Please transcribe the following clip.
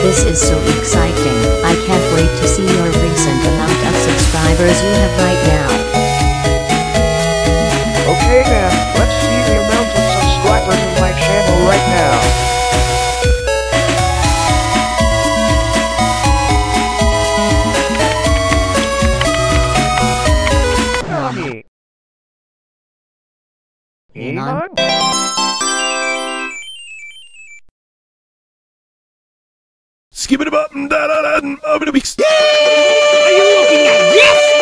This is so exciting. I can't wait to see your recent amount of subscribers you have right now. Okay then, let's see the amount of subscribers in my channel right now. Nani? Enon? Skip it up and da da da. Are you looking at this?